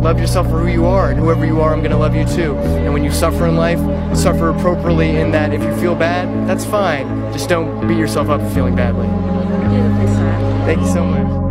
Love yourself for who you are, and whoever you are, I'm gonna love you too. And when you suffer in life, suffer appropriately in that if you feel bad, that's fine. Just don't beat yourself up for feeling badly. Beautifully said. Thank you so much.